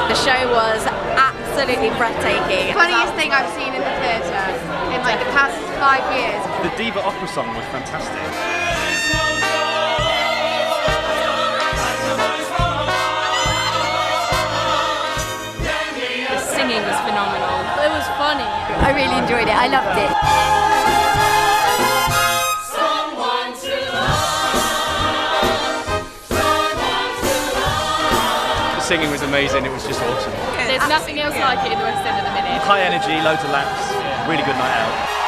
The show was absolutely breathtaking. Funniest thing I've seen in the theatre in like the past 5 years. The Diva opera song was fantastic. The singing was phenomenal. It was funny. I really enjoyed it. I loved it. The singing was amazing, it was just awesome. There's nothing else like it in the West End at the minute. High energy, loads of laps, really good night out.